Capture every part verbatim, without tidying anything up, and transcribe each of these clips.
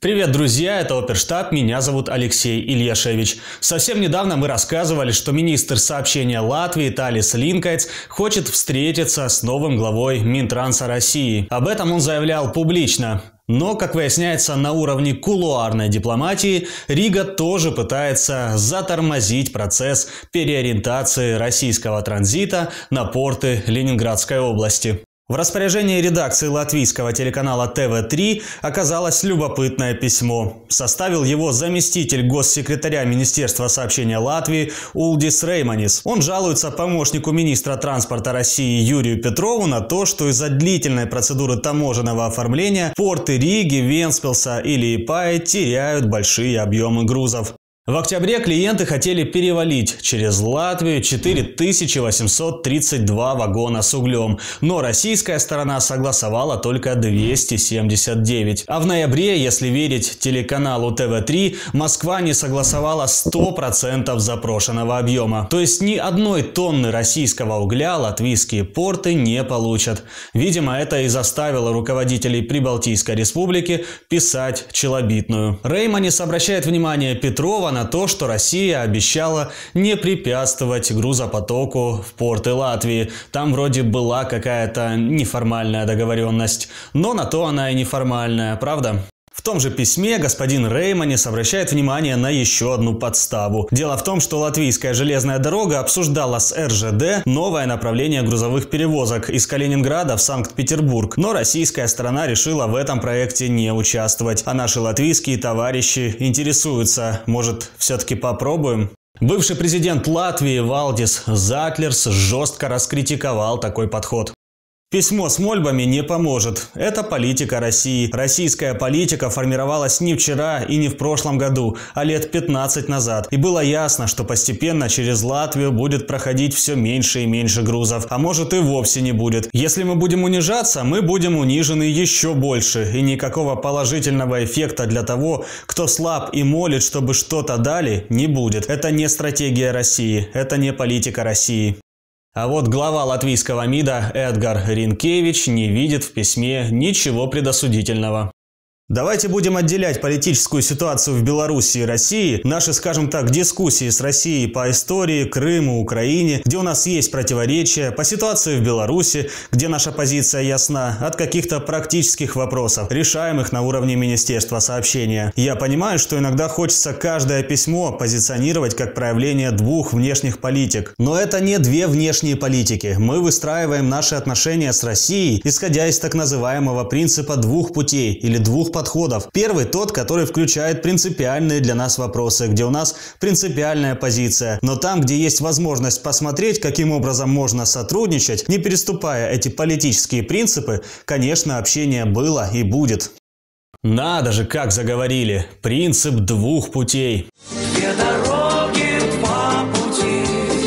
Привет, друзья, это Оперштаб, меня зовут Алексей Ильяшевич. Совсем недавно мы рассказывали, что министр сообщения Латвии Талис Линкайц хочет встретиться с новым главой Минтранса России. Об этом он заявлял публично. Но, как выясняется, на уровне кулуарной дипломатии Рига тоже пытается затормозить процесс переориентации российского транзита на порты Ленинградской области. В распоряжении редакции латвийского телеканала Тэ Вэ три оказалось любопытное письмо. Составил его заместитель госсекретаря Министерства сообщения Латвии Улдис Рейманис. Он жалуется помощнику министра транспорта России Юрию Петрову на то, что из-за длительной процедуры таможенного оформления порты Риги, Вентспилса или Лиепая теряют большие объемы грузов. В октябре клиенты хотели перевалить через Латвию четыре тысячи восемьсот тридцать два вагона с углем, но российская сторона согласовала только двести семьдесят девять. А в ноябре, если верить телеканалу Тэ Вэ три, Москва не согласовала сто процентов запрошенного объема. То есть ни одной тонны российского угля латвийские порты не получат. Видимо, это и заставило руководителей Прибалтийской республики писать челобитную. Рейманис обращает внимание Петрова на то, что Россия обещала не препятствовать грузопотоку в порты Латвии. Там вроде была какая-то неформальная договоренность. Но на то она и неформальная, правда? В том же письме господин Рейманис обращает внимание на еще одну подставу. Дело в том, что латвийская железная дорога обсуждала с Эр Жэ Дэ новое направление грузовых перевозок из Калининграда в Санкт-Петербург. Но российская сторона решила в этом проекте не участвовать. А наши латвийские товарищи интересуются. Может, все-таки попробуем? Бывший президент Латвии Валдис Затлерс жестко раскритиковал такой подход. Письмо с мольбами не поможет. Это политика России. Российская политика формировалась не вчера и не в прошлом году, а лет пятнадцать назад. И было ясно, что постепенно через Латвию будет проходить все меньше и меньше грузов. А может и вовсе не будет. Если мы будем унижаться, мы будем унижены еще больше. И никакого положительного эффекта для того, кто слаб и молит, чтобы что-то дали, не будет. Это не стратегия России. Это не политика России. А вот глава латвийского МИДа Эдгар Ринкевич не видит в письме ничего предосудительного. Давайте будем отделять политическую ситуацию в Беларуси и России, наши, скажем так, дискуссии с Россией по истории, Крыму, Украине, где у нас есть противоречия, по ситуации в Беларуси, где наша позиция ясна, от каких-то практических вопросов, решаемых на уровне Министерства сообщения. Я понимаю, что иногда хочется каждое письмо позиционировать как проявление двух внешних политик. Но это не две внешние политики. Мы выстраиваем наши отношения с Россией, исходя из так называемого принципа двух путей или двух подходов. подходов. Первый тот, который включает принципиальные для нас вопросы, где у нас принципиальная позиция. Но там, где есть возможность посмотреть, каким образом можно сотрудничать, не переступая эти политические принципы, конечно, общение было и будет. Надо же, как заговорили. Принцип двух путей. Две дороги по пути,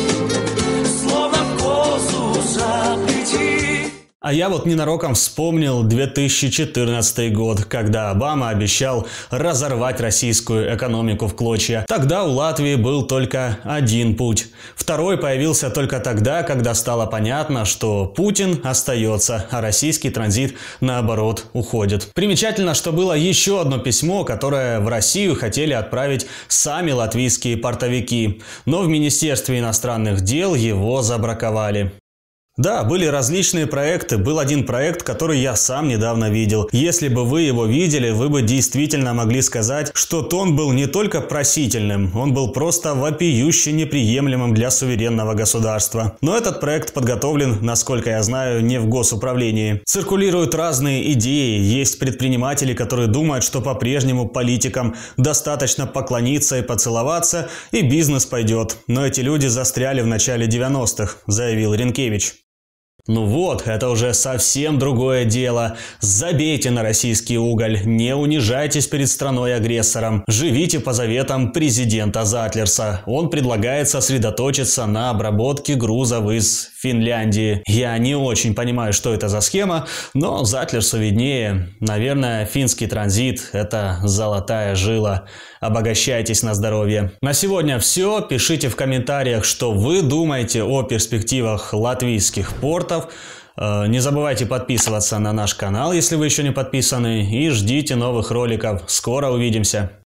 словно в косу заплети. А я вот ненароком вспомнил две тысячи четырнадцатый год, когда Обама обещал разорвать российскую экономику в клочья. Тогда у Латвии был только один путь. Второй появился только тогда, когда стало понятно, что Путин остается, а российский транзит, наоборот, уходит. Примечательно, что было еще одно письмо, которое в Россию хотели отправить сами латвийские портовики. Но в Министерстве иностранных дел его забраковали. Да, были различные проекты. Был один проект, который я сам недавно видел. Если бы вы его видели, вы бы действительно могли сказать, что тон был не только просительным, он был просто вопиюще неприемлемым для суверенного государства. Но этот проект подготовлен, насколько я знаю, не в госуправлении. Циркулируют разные идеи. Есть предприниматели, которые думают, что по-прежнему политикам достаточно поклониться и поцеловаться, и бизнес пойдет. Но эти люди застряли в начале девяностых, заявил Ринкевич. Ну вот, это уже совсем другое дело. Забейте на российский уголь, не унижайтесь перед страной-агрессором. Живите по заветам президента Затлерса. Он предлагает сосредоточиться на обработке грузов из Финляндии. Я не очень понимаю, что это за схема, но Затлерсу виднее. Наверное, финский транзит – это золотая жила. Обогащайтесь на здоровье. На сегодня все. Пишите в комментариях, что вы думаете о перспективах латвийских портов. Не забывайте подписываться на наш канал, если вы еще не подписаны, и ждите новых роликов. Скоро увидимся!